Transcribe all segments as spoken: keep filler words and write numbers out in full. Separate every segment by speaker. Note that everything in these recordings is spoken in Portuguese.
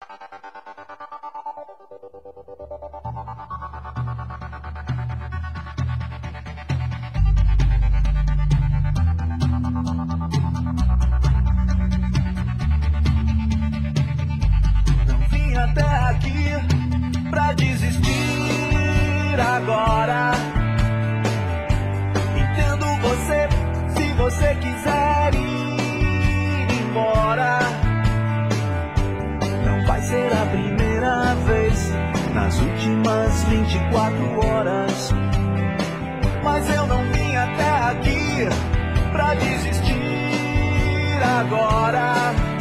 Speaker 1: Agora entendo você, se você quiser ir embora. Não vai ser a primeira vez nas últimas vinte e quatro horas. Mas eu não vim até aqui pra desistir agora.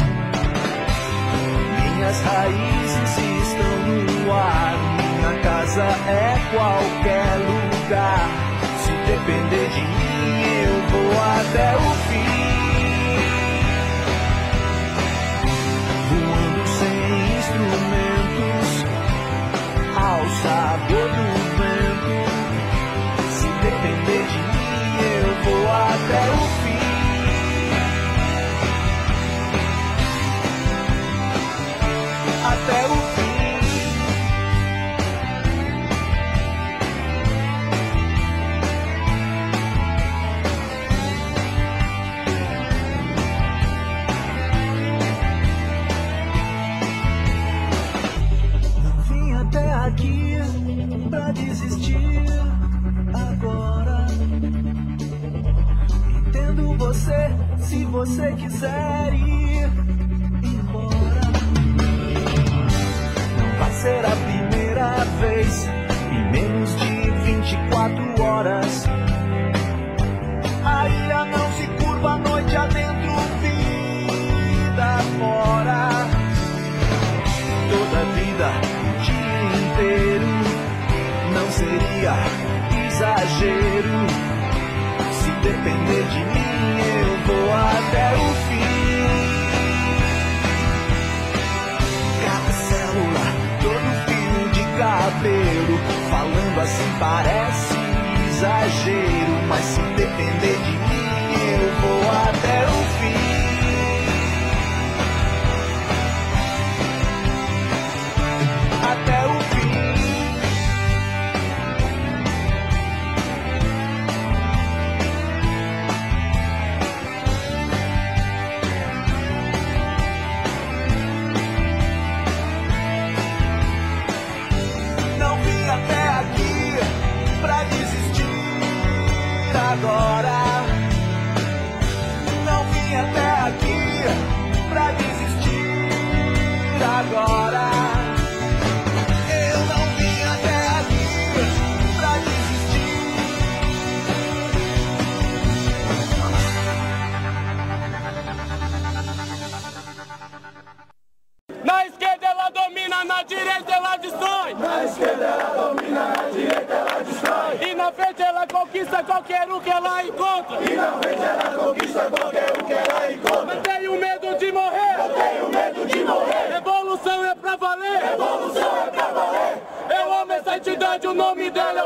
Speaker 1: Minhas raízes estão no ar. Minha casa é qualquer lugar. Se depender de mim, eu vou até o fim. Voando sem instrumentos, ao sabor do vento. Se depender de mim, eu vou até o fim. Até o fim. Aqui pra desistir agora. Entendo você, se você quiser ir embora. Não vai ser a primeira vez em menos de vinte e quatro horas. A ilha não se curva a noite adentro, vida fora. Toda vida não seria exagero. Se depender de mim, eu vou até o fim. Cada célula, todo fio de cabelo, falando assim parece exagero. Mas se depender de mim, eu vou até o fim. Até o fim. Agora não vim até aqui pra desistir agora. Eu não vim até aqui pra desistir.
Speaker 2: Na esquerda ela domina, na direita ela destrói.
Speaker 3: Na esquerda ela domina, na direita ela destrói.
Speaker 2: E na frente ela conquista qualquer um que ela encontra.
Speaker 3: E na frente ela conquista qualquer um que ela encontra.
Speaker 2: Eu tenho medo de morrer.
Speaker 3: Eu tenho medo de morrer.
Speaker 2: Revolução é pra valer.
Speaker 3: Revolução é pra valer.
Speaker 2: Eu amo essa entidade, o nome dela